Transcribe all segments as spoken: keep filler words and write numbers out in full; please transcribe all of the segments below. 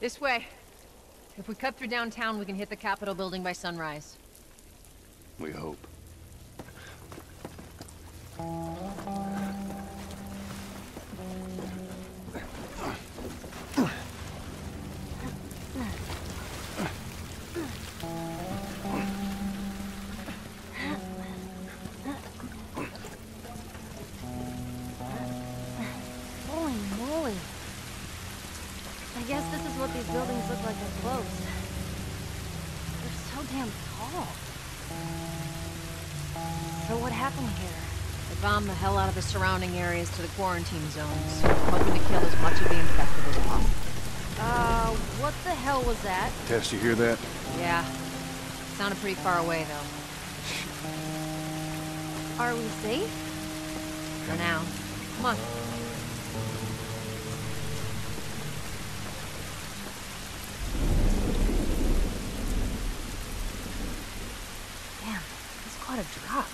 This way. If we cut through downtown, we can hit the Capitol building by sunrise. We hope. Holy moly. I guess this is what these buildings look like up close. They're so damn tall. So what happened here? They bombed the hell out of the surrounding areas to the quarantine zones, hoping to kill as much of the infected as possible. Uh, what the hell was that? Tess, you hear that? Yeah. Sounded pretty far away, though. Are we safe? For now. Come on. Damn, that's quite a drop.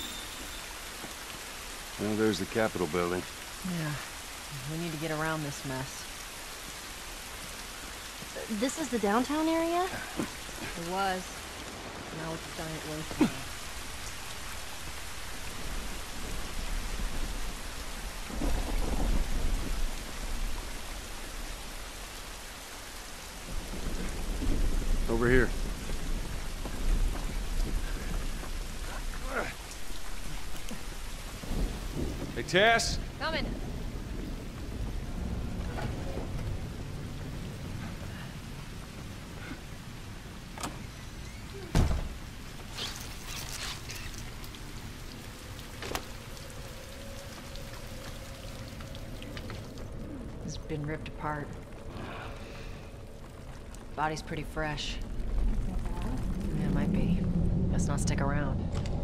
Well, there's the Capitol building. Yeah. We need to get around this mess. This is the downtown area? It was. Now it's a giant wasteland. Over here. Hey, Tess! Coming! It's been ripped apart. Body's pretty fresh. Yeah, it might be. Let's not stick around.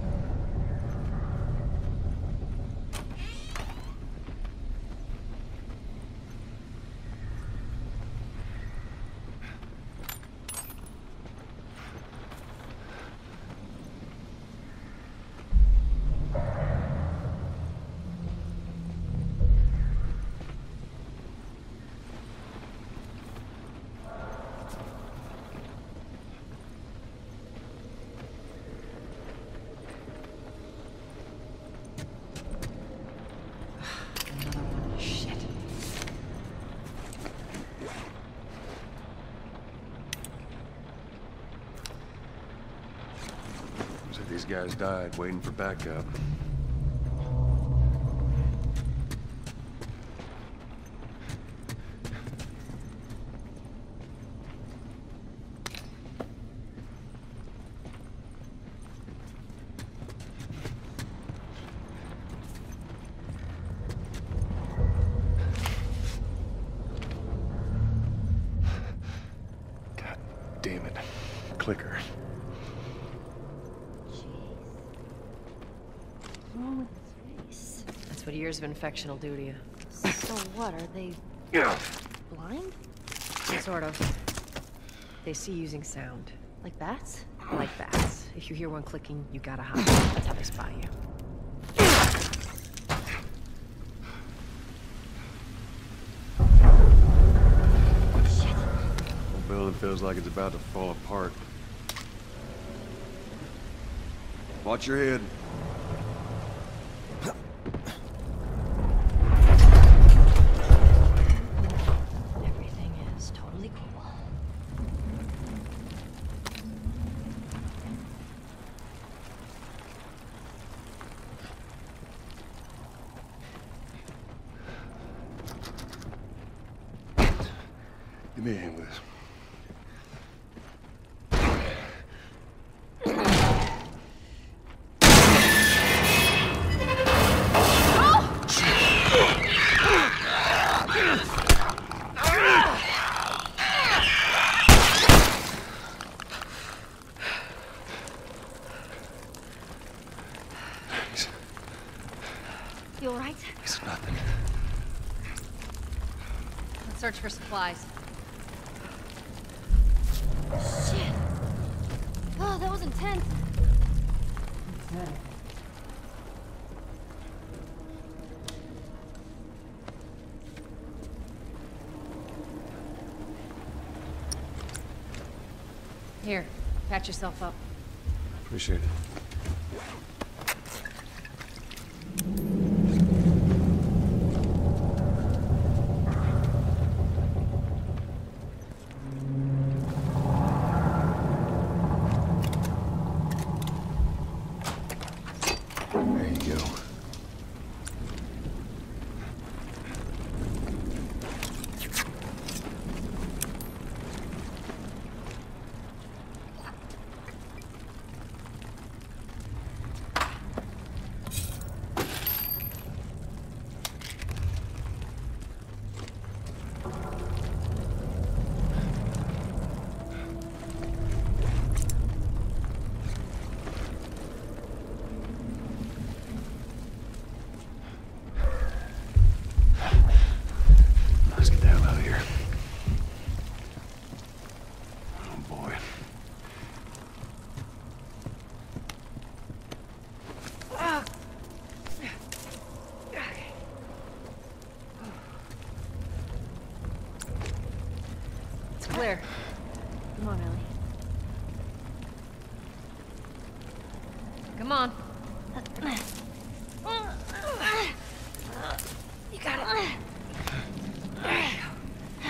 These guys died waiting for backup. God damn it. Clicker. That's what years of infection will do to you. So what, are they blind? Sort of. They see using sound. Like bats? Like bats. If you hear one clicking, you gotta hide. That's how they spot you. Shit. The building feels like it's about to fall apart. Watch your head. Everything is totally cool. Give me a hand with this. You alright? It's nothing. Let's search for supplies. Shit. Oh, that was intense. Here, patch yourself up. Appreciate it. There you go. Let's get the hell out of here. Oh boy. It's clear. Come on, Ellie. Come on. You got it. There you go.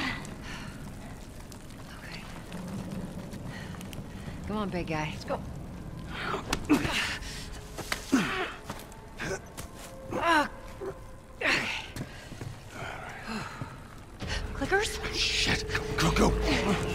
Okay. Come on, big guy. Let's go. Clickers? Shit. Go, go, go.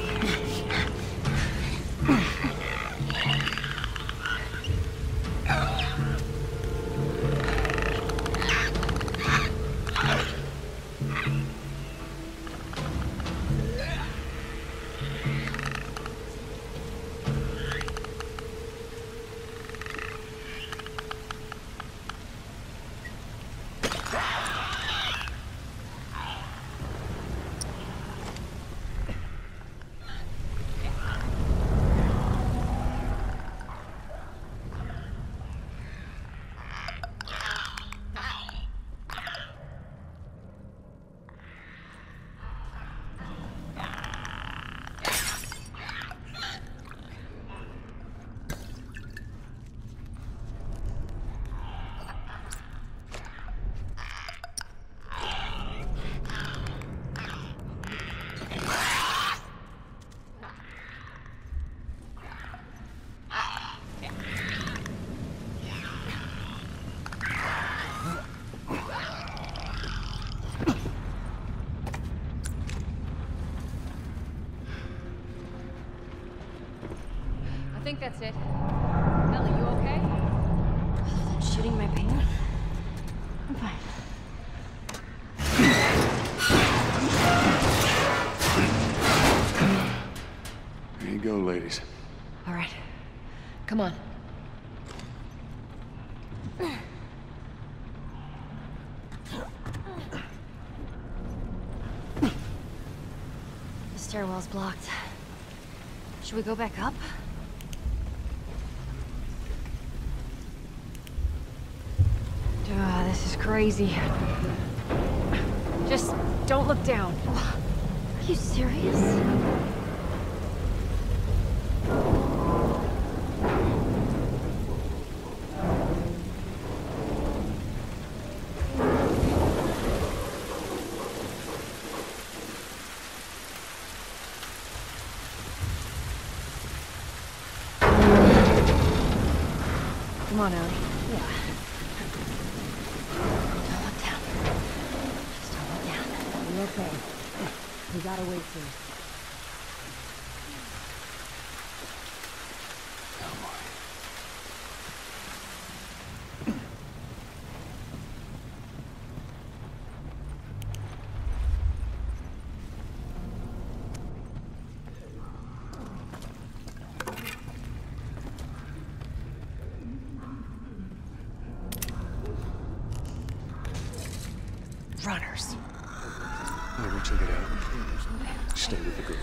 I think that's it. Ellie, you okay? Shooting my pain? I'm fine. There you go, ladies. All right. Come on. The stairwell's blocked. Should we go back up? Ah, this is crazy. Just don't look down. Are you serious? Come on, Ellie. Yeah. Don't look down. Just don't look down. You're okay. We gotta wait for you. Runners. I'll go check it out. Stay with the girl.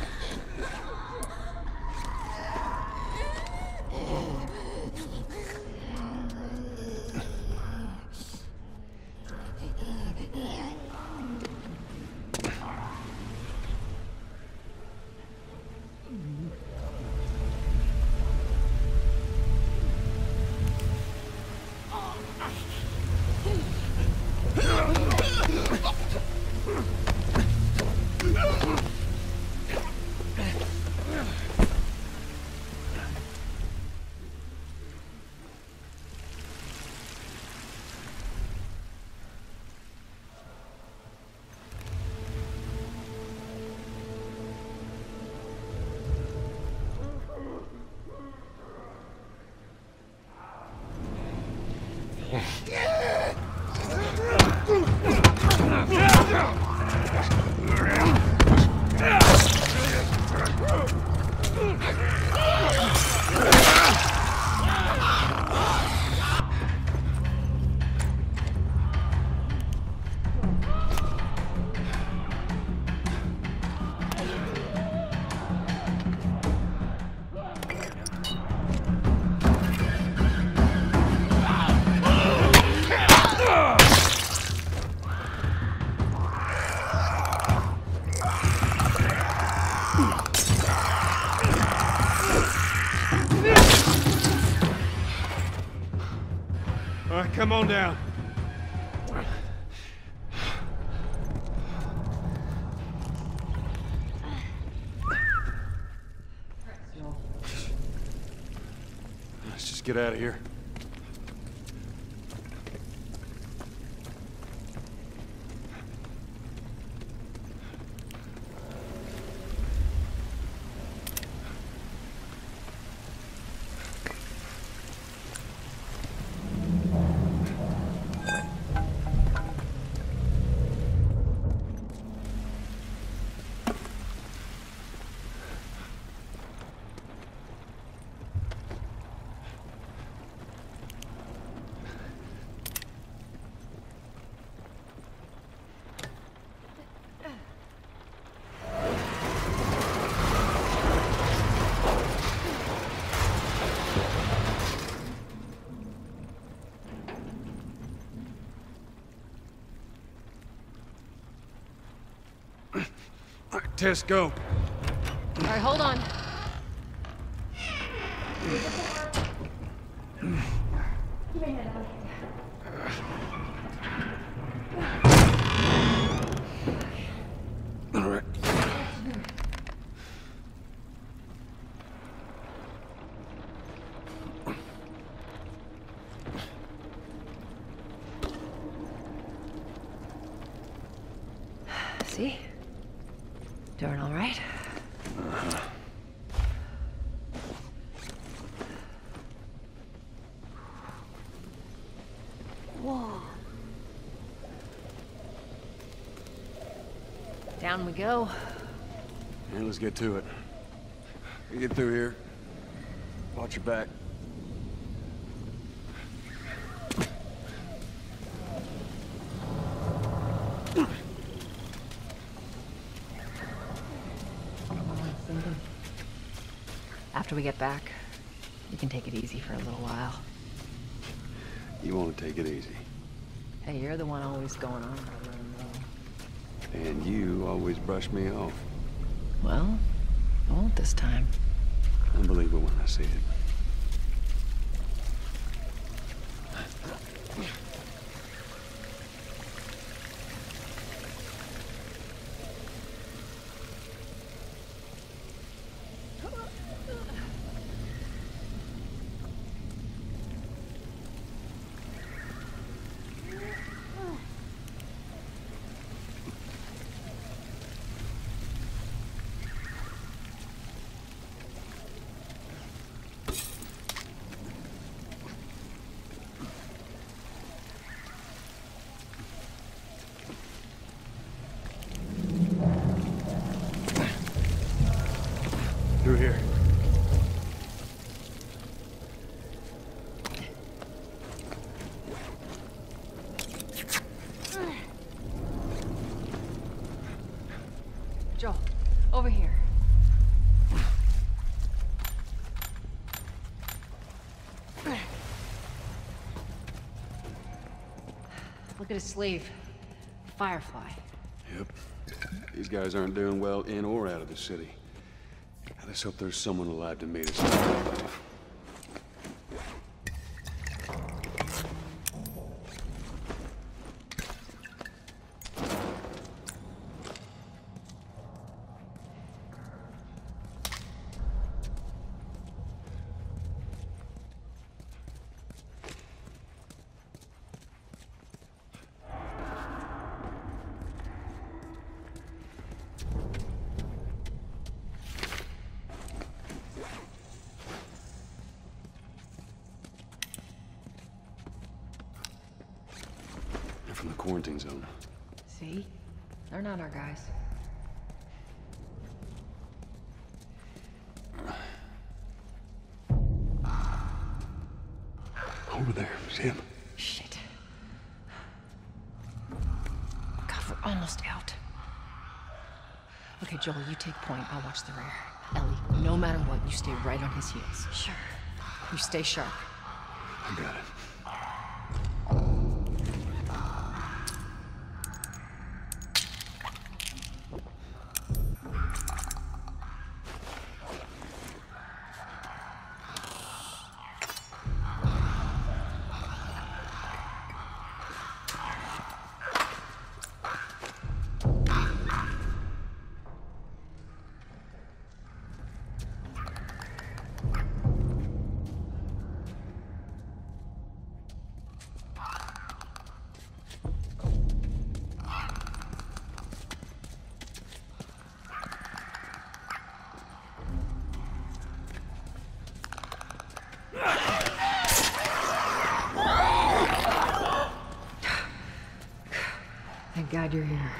come on down. Let's just get out of here. Tess, go. All right, hold on. All right. See? Doing all right? Uh-huh. Whoa. Down we go. Yeah, let's get to it. You get through here. Watch your back. After we get back, we can take it easy for a little while. You want to take it easy. Hey, you're the one always going on. And you always brush me off. Well, I won't this time. I believe it when I see it. Through here. Joel, over here. Look at his sleeve. Firefly. Yep. These guys aren't doing well in or out of the city. I just hope there's someone alive to meet us. From the quarantine zone. See? They're not our guys. Over there, see him? Shit. God, we're almost out. Okay, Joel, you take point. I'll watch the rear. Ellie, no matter what, you stay right on his heels. Sure. You stay sharp. I got it. glad you're here.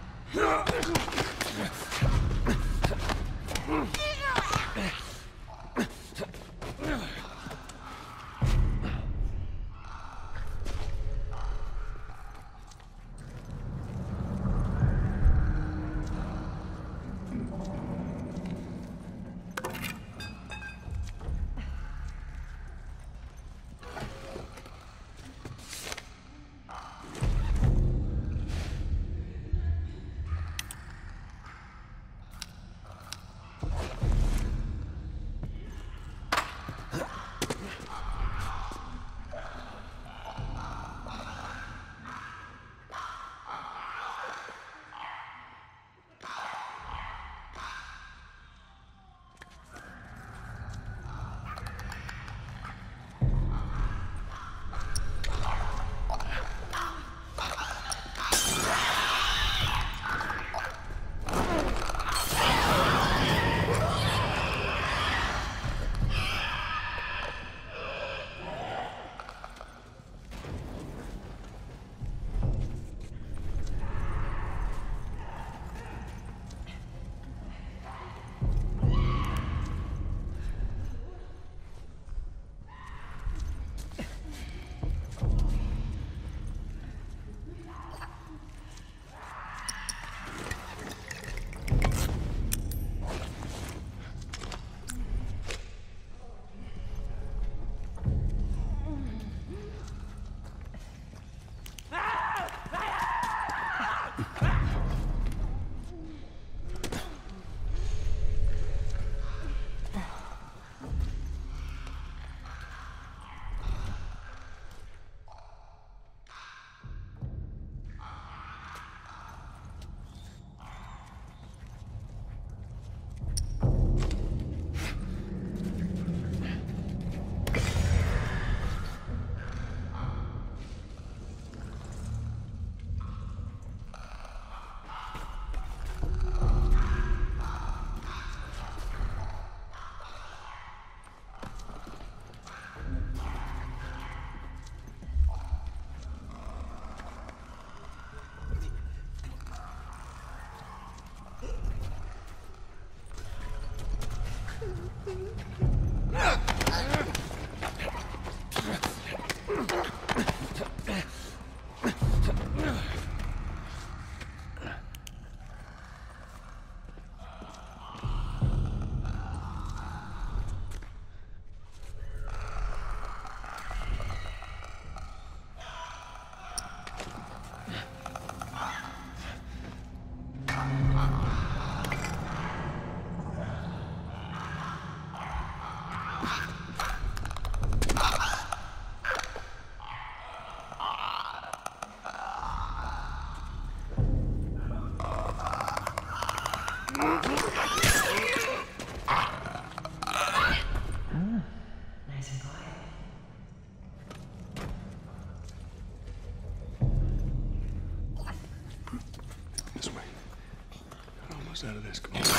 Out of this. Come on.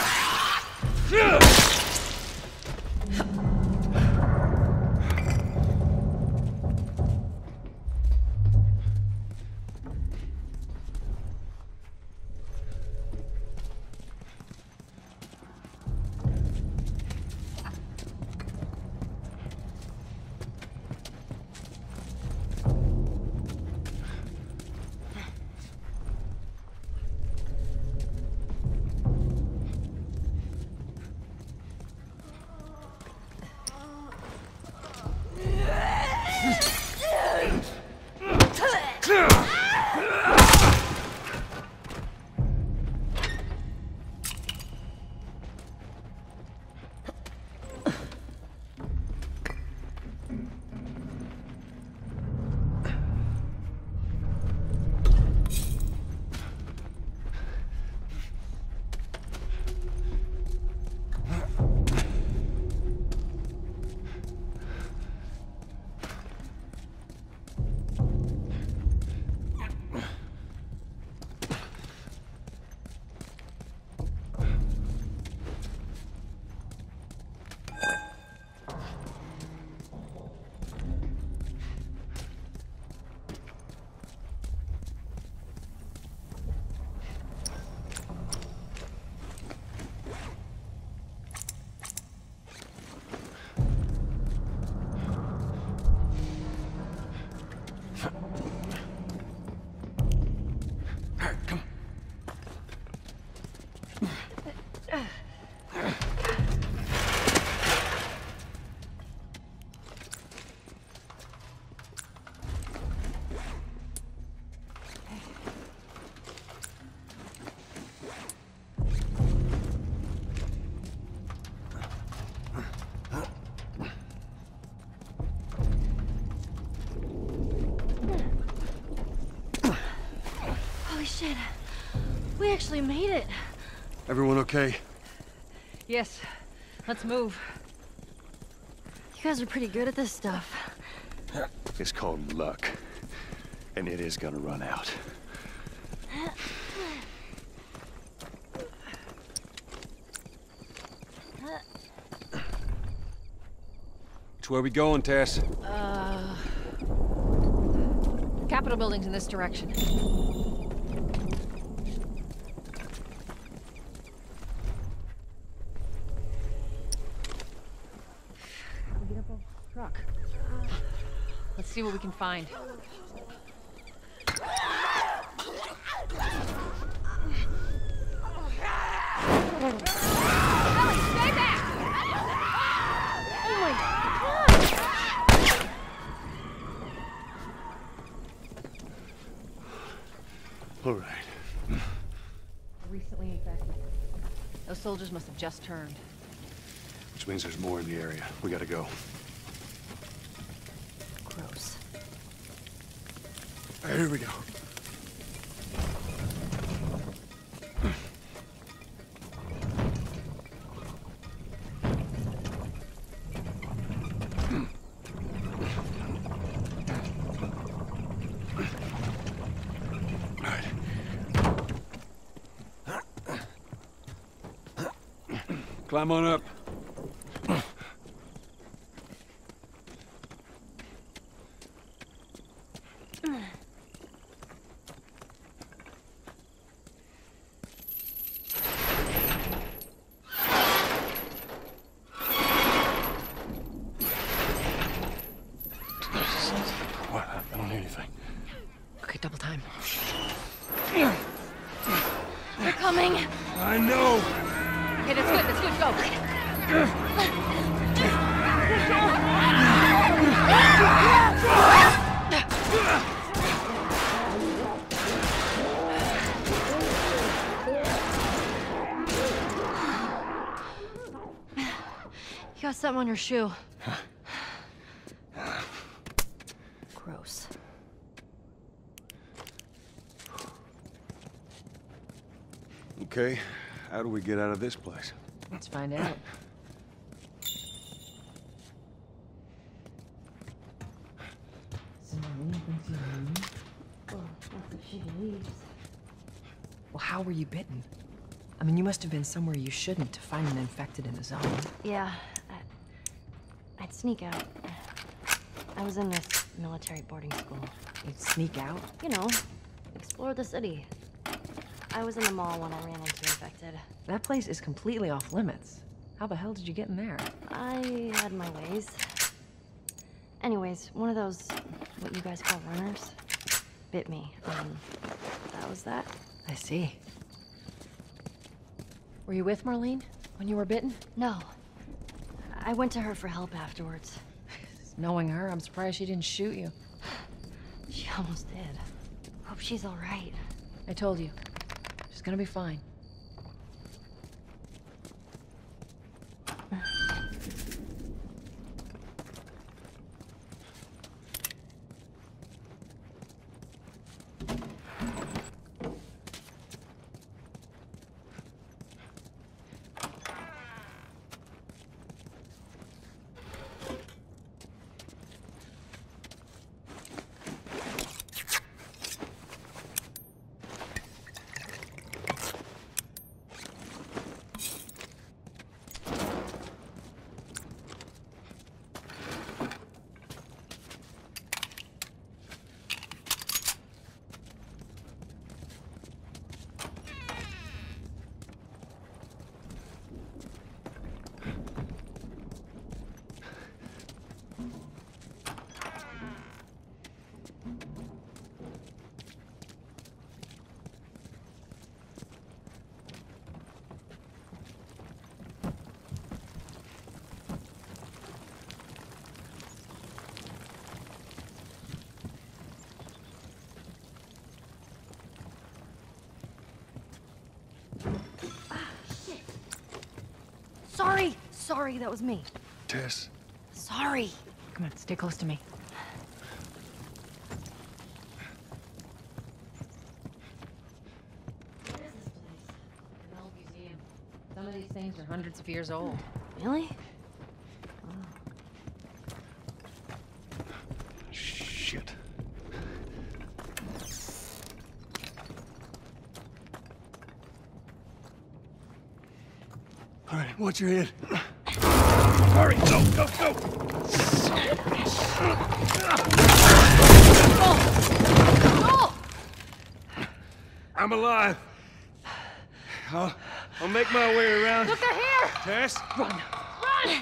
We actually made it. Everyone okay? Yes. Let's move. You guys are pretty good at this stuff. It's called luck. And it is gonna run out. Which way we going, Tess? Uh... Capitol building's in this direction. Get up on the truck. Let's see what we can find. Ellie, stay back! Oh my god! All right. Recently infected. Those soldiers must have just turned. Which means there's more in the area. We gotta go. Gross. All right, here we go. Climb on up. What? I don't hear anything. Okay, double time. They're coming! I know! Okay, that's good, that's good, go! You got something on your shoe. Gross. Okay, how do we get out of this place? Let's find out. Well, how were you bitten? I mean, you must have been somewhere you shouldn't to find an infected in the zone. Yeah, I, I'd sneak out. I was in this military boarding school. You'd sneak out? You know, explore the city. I was in the mall when I ran into infected. That place is completely off limits. How the hell did you get in there? I had my ways. Anyways, one of those, what you guys call runners, bit me. Um, that was that. I see. Were you with Marlene when you were bitten? No. I went to her for help afterwards. Knowing her, I'm surprised she didn't shoot you. She almost did. Hope she's all right. I told you. She's gonna be fine. Sorry! Sorry, that was me. Tess? Sorry. Come on, stay close to me. What is this Some of these things are hundreds of years old. Really? Shit. All right, watch your head. Hurry, go, go, go! Oh! I'm alive. I'll, I'll make my way around. Look, they're here! Tess? Run! Run!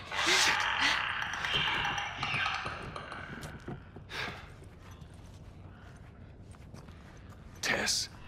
Tess.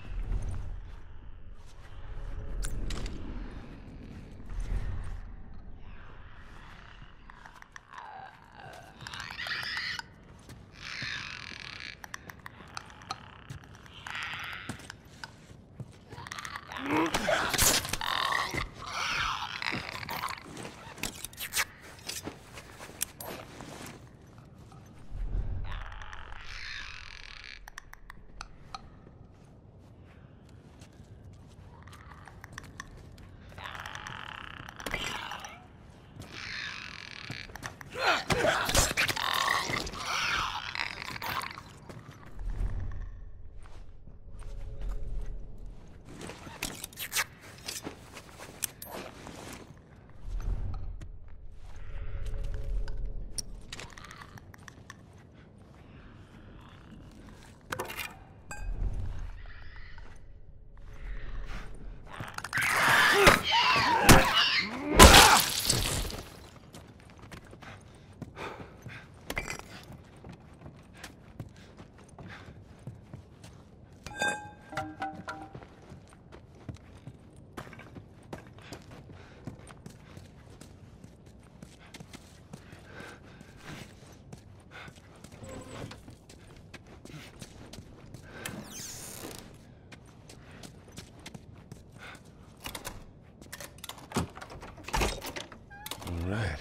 All right.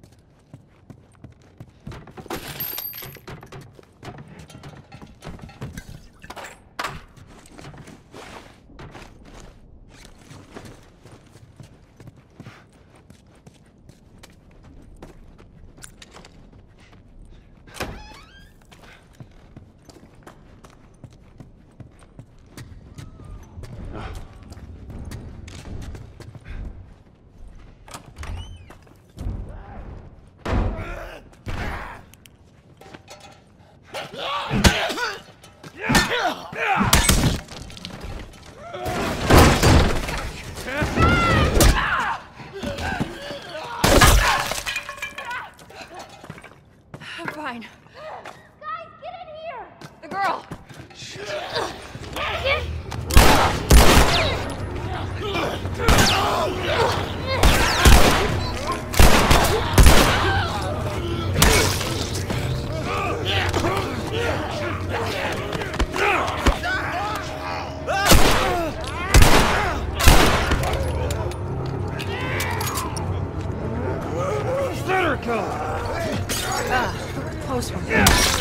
I'm fine. Guys, get in here! The girl! Get Let her go! Ah, close one.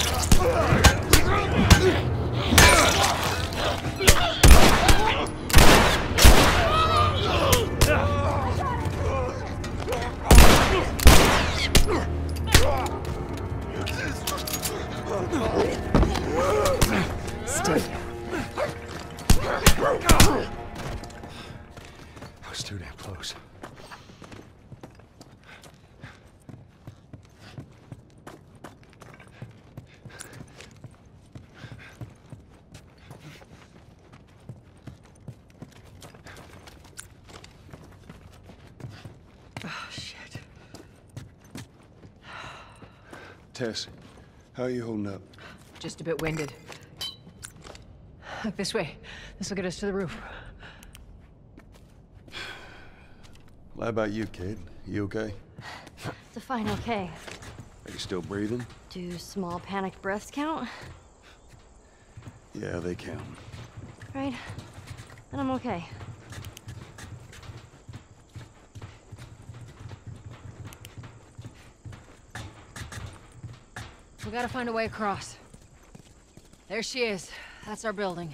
Stay. I was too damn close. Oh, shit. Tess, how are you holding up? Just a bit winded. Look this way. This will get us to the roof. Well, how about you, kid? You okay? Define okay. Are you still breathing? Do small panicked breaths count? Yeah, they count. Right. Then I'm okay. We gotta find a way across. There she is. That's our building.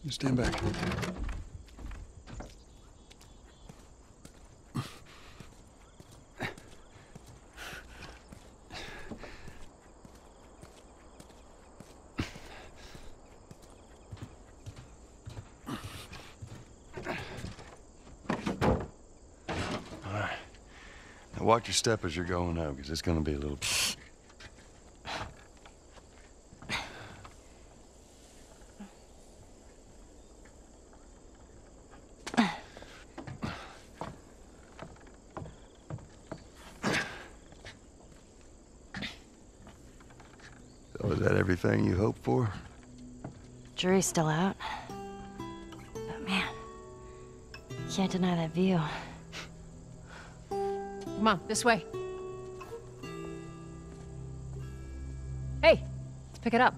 You stand back. Watch your step as you're going out, because it's gonna be a little... So is that everything you hoped for? Jury's still out. But man, can't deny that view. Come on, this way. Hey, let's pick it up.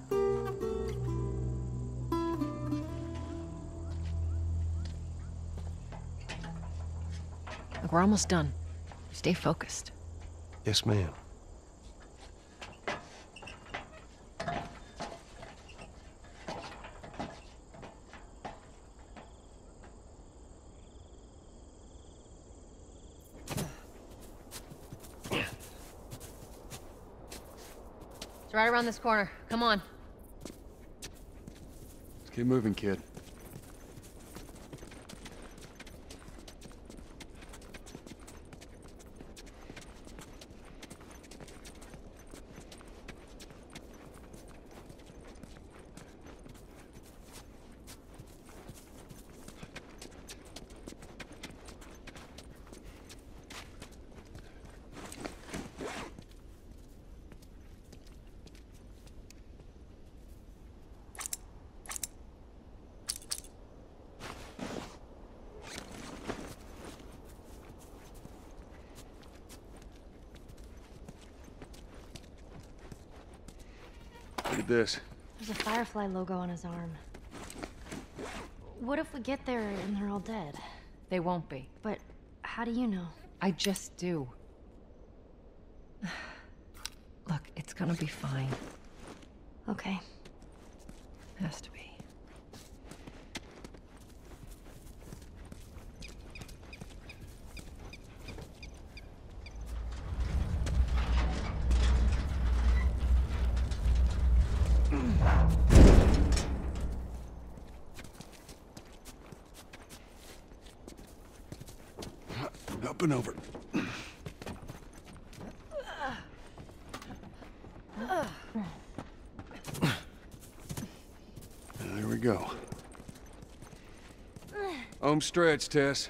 Look, we're almost done. Stay focused. Yes, ma'am. Right around this corner. Come on. Let's keep moving, kid. Look at this. There's a Firefly logo on his arm. What if we get there and they're all dead? They won't be. But how do you know? I just do. Look, it's gonna be fine. Okay. Has to be. Up and over. There we go. Home stretch, Tess.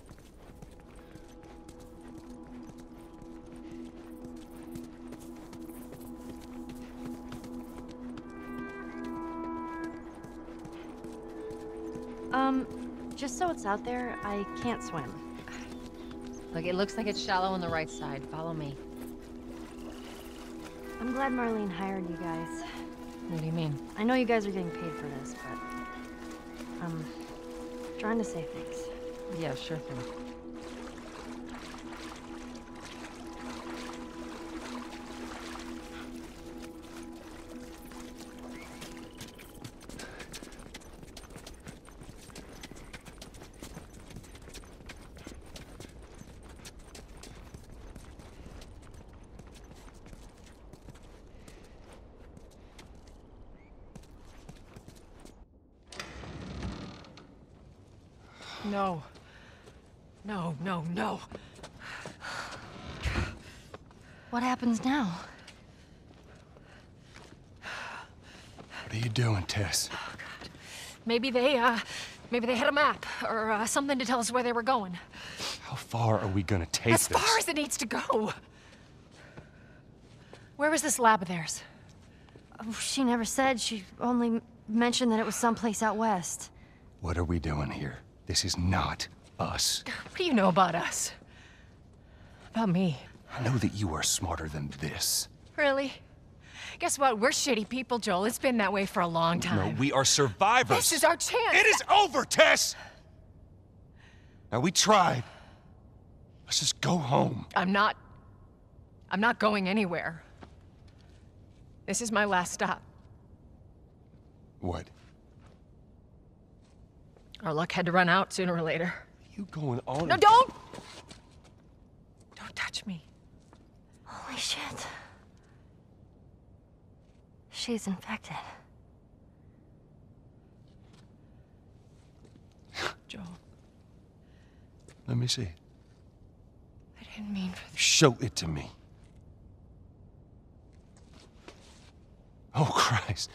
Um, just so it's out there, I can't swim. Look, it looks like it's shallow on the right side. Follow me. I'm glad Marlene hired you guys. What do you mean? I know you guys are getting paid for this, but I'm trying to save things. Yeah, sure thing. No. No, no, no. What happens now? What are you doing, Tess? Oh, God. Maybe they, uh, maybe they had a map or uh, something to tell us where they were going. How far are we gonna take As this? far as it needs to go. Where was this lab of theirs? Oh, she never said. She only mentioned that it was someplace out west. What are we doing here? This is not us. What do you know about us? About me? I know that you are smarter than this. Really? Guess what? We're shitty people, Joel. It's been that way for a long time. No, we are survivors. This is our chance. It is over, Tess! Now, we tried. Let's just go home. I'm not... I'm not going anywhere. This is my last stop. What? Our luck had to run out sooner or later. You going on? No, and... don't! Don't touch me. Holy shit. She's infected. Joel, Let me see. I didn't mean for this. Show it to me. Oh, Christ.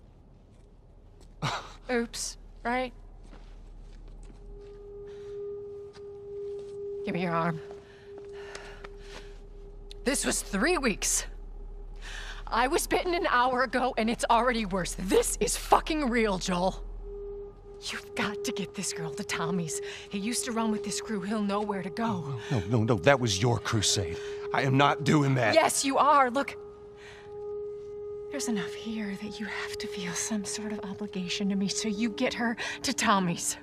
Oops, right? Give me your arm. This was three weeks. I was bitten an hour ago, and it's already worse. This is fucking real, Joel. You've got to get this girl to Tommy's. He used to run with this crew. He'll know where to go. No, no, no. That was your crusade. I am not doing that. Yes, you are. Look. There's enough here that you have to feel some sort of obligation to me, so you get her to Tommy's.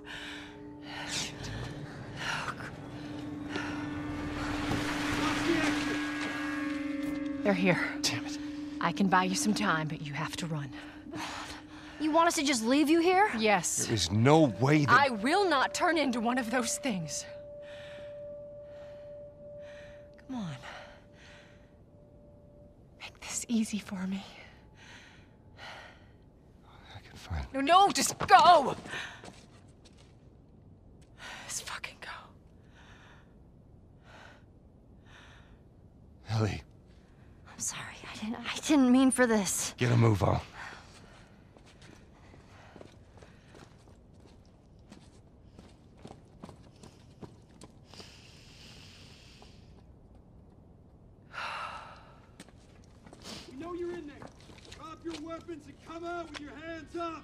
They're here. Damn it. I can buy you some time, but you have to run. You want us to just leave you here? Yes. There is no way that... I will not turn into one of those things. Come on. Make this easy for me. I can find... No, no, just go! Just fucking go. Ellie, I'm sorry. I didn't I didn't mean for this. get a move on. We know you're in there. Drop your weapons and come out with your hands up.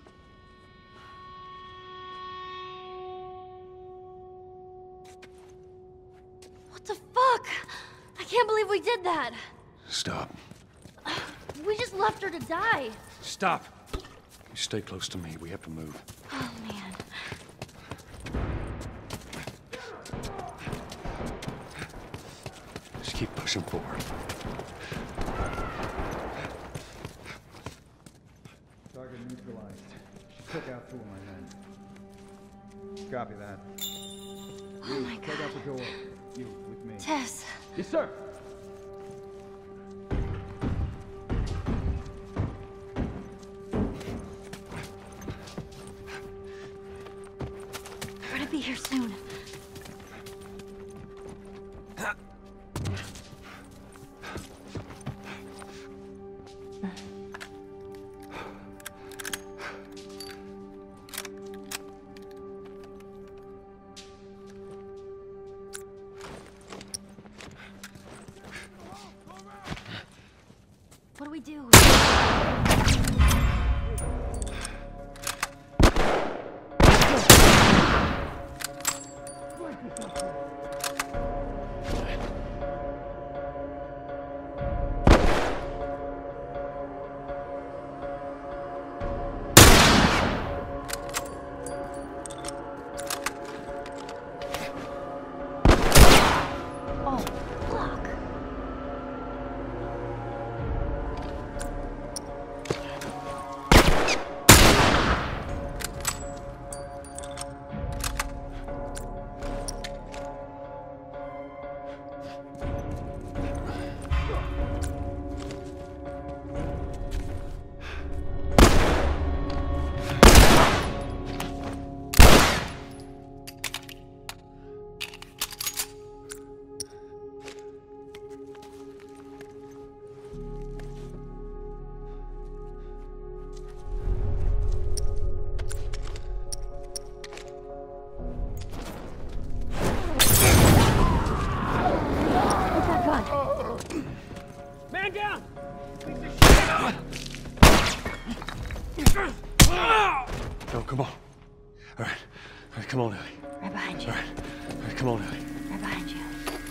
What the fuck? I can't believe we did that. Stop. We just left her to die. Stop. You stay close to me. We have to move. Oh, man. Just keep pushing forward. Target neutralized. She took out two of my men. Copy that. Oh, my Take out God. the door. You, with me. Tess. Yes, sir. We're gonna be here soon. What do we do? Oh, fuck. What's that gun? Man down! No, come on. All right. All right, come on, Ellie. Right behind you. All right. All right, come on, Ellie. Right behind you.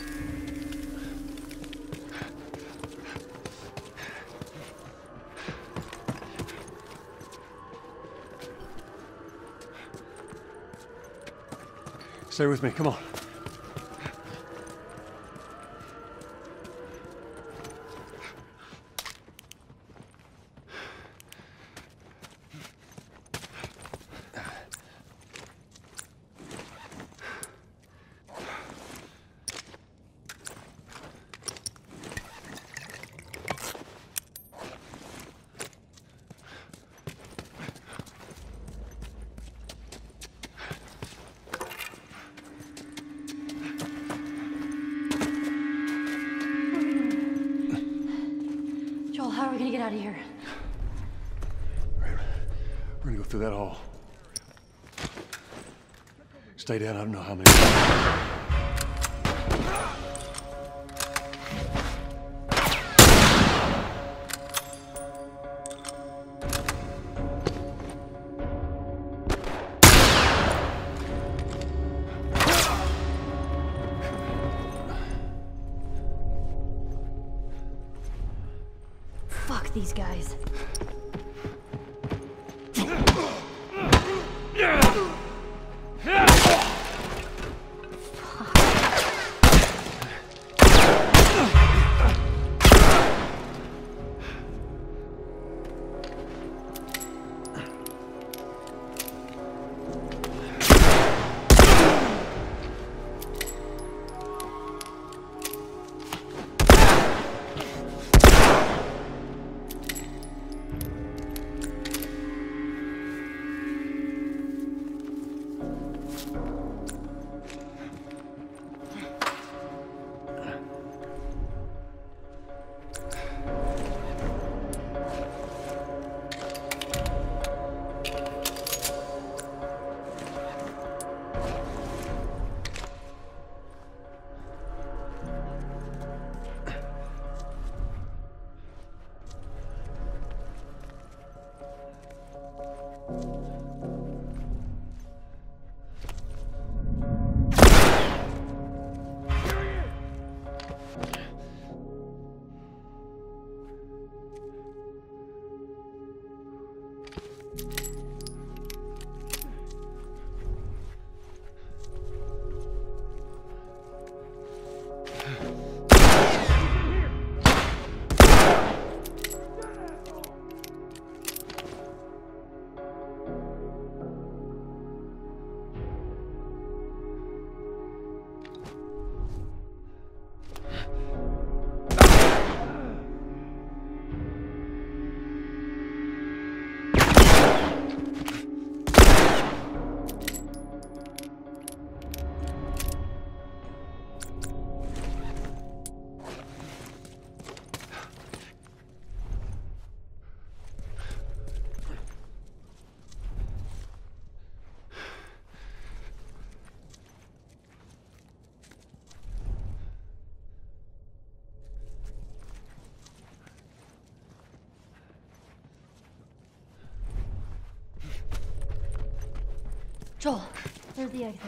Stay with me. Come on. out of here. All right, we're gonna go through that hall. Stay down, I don't know how many. Fuck these guys. Joel, there's the exit.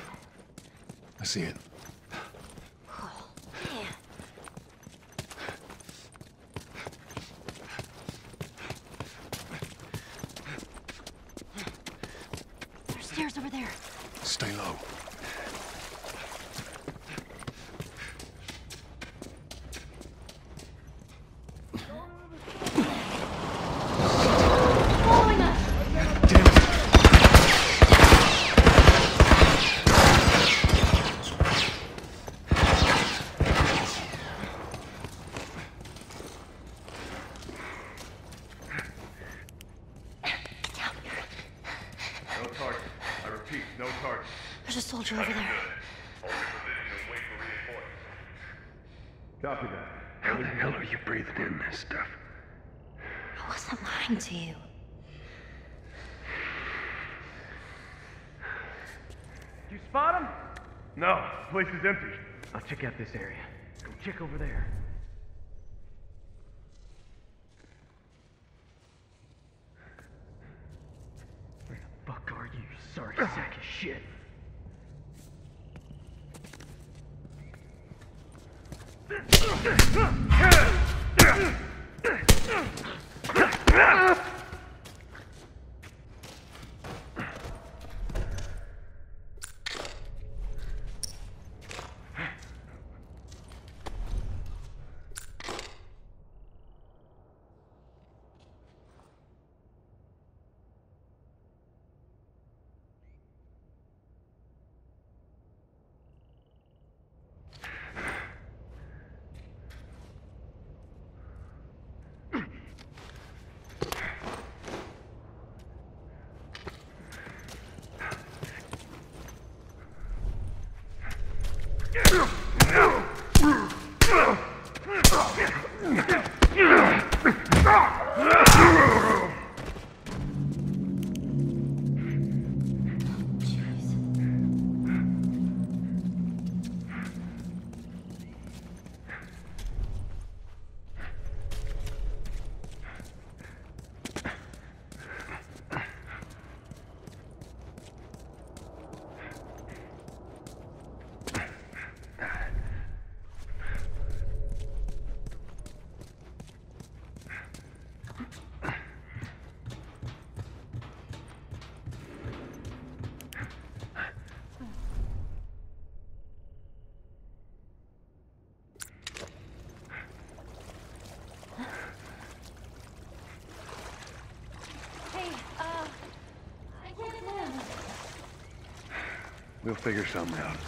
I see it. Oh, man. There's stairs over there. Stay low. Following us! No target. I repeat, no target. There's a soldier over there. Hold your position and wait for reinforcements. Copy that. How the hell are you breathing in this stuff? I wasn't lying to you. Did you spot him? No, the place is empty. I'll check out this area. Go check over there. Where the fuck are you, you sorry sack of shit? We'll figure something out.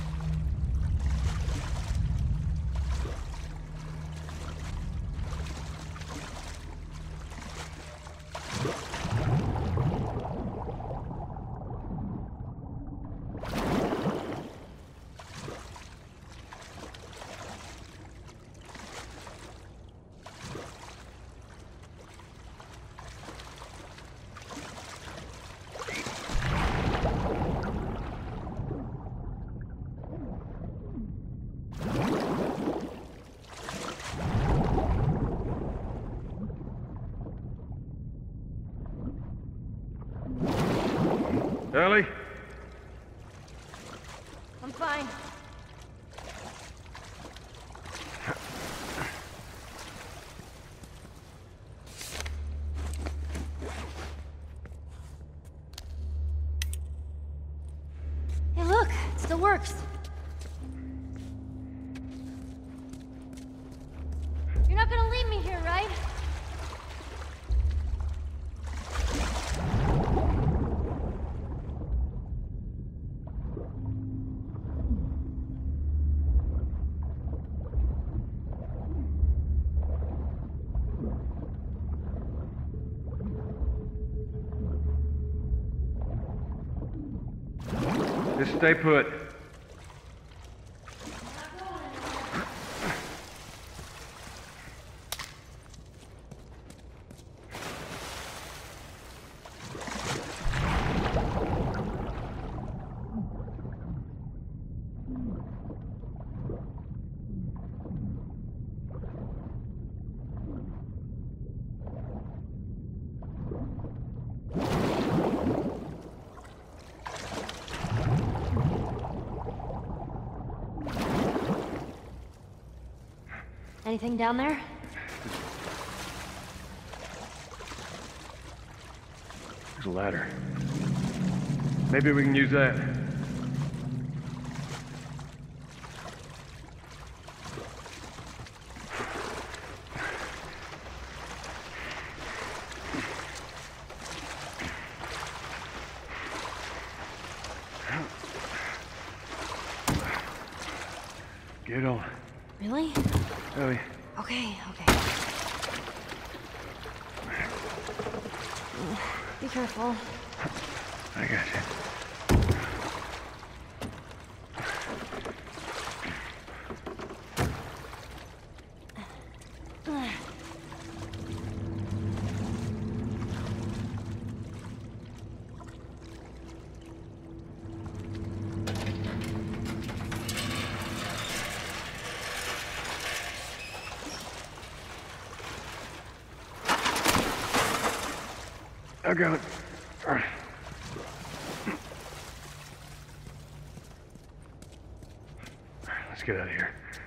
Ellie? I'm fine. Hey, look, it still works. You're not gonna leave me here, right? Just stay put. Anything down there? There's a ladder. Maybe we can use that. Get on. Really? Ellie. Okay, okay. Be careful. I got you. I got it. All right. Let's get out of here.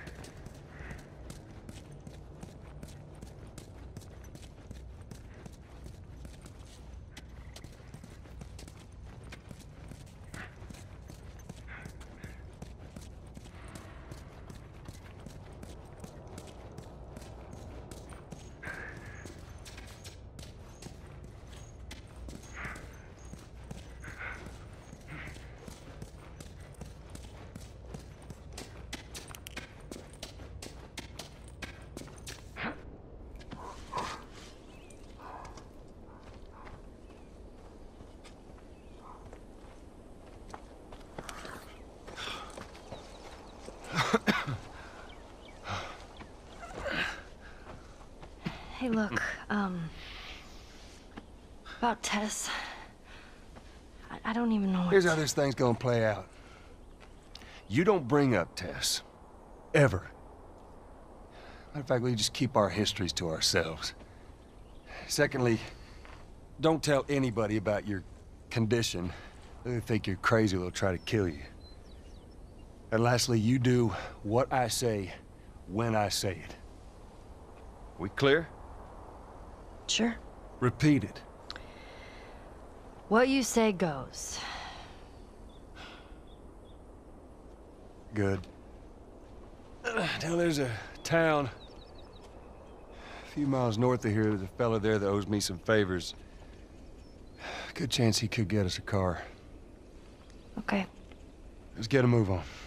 Hey, look, um... about Tess. I, I don't even know what Here's to... how this thing's gonna play out. You don't bring up Tess. Ever. Matter of fact, we just keep our histories to ourselves. Secondly, don't tell anybody about your condition. They think you're crazy, they'll try to kill you. And lastly, you do what I say when I say it. We clear? Sure. Repeat it. What you say goes. Good. Uh, now there's a town a few miles north of here. There's a fella there that owes me some favors. Good chance he could get us a car. Okay. Let's get a move on.